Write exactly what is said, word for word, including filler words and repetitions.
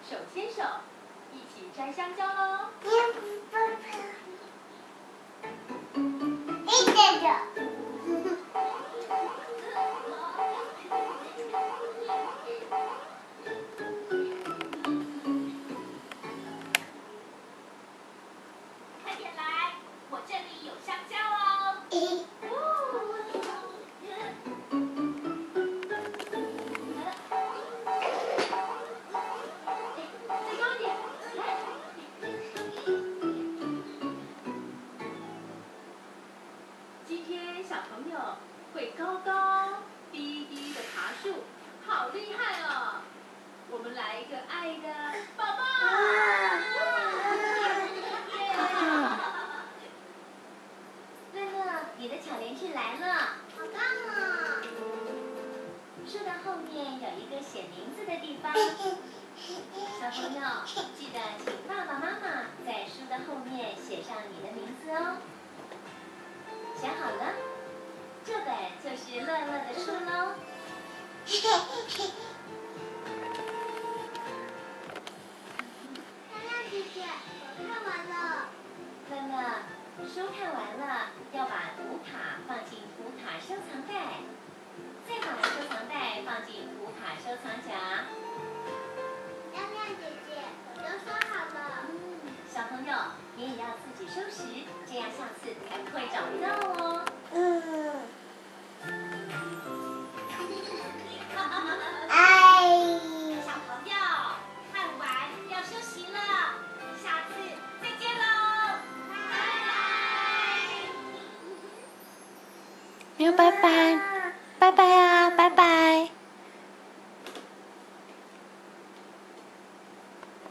手牵手，一起摘香蕉喽！ 一点点。 快点来，我这里有香蕉哦！今天小朋友会高高低低的爬树，好厉害哦！我们来一个爱的抱抱！乐乐，你的巧连智来了， 好棒啊！ 树的后面有一个写名字的地方，小朋友记得请爸爸妈妈在书的后面写上你的名字哦。想好了，这本就是乐乐的书喽。 亮亮姐姐，我看完了。 乐乐，书看完了，要把图卡放进图卡收藏袋，再把收藏袋放进图卡收藏夹。 亮亮姐姐，我都说好了。 嗯，小朋友，你也要自己收拾，这样下次才不会找不到哦。 嗯。哎。 小朋友，看完要休息了，下次再见喽，拜拜。 没有拜拜，拜拜啊。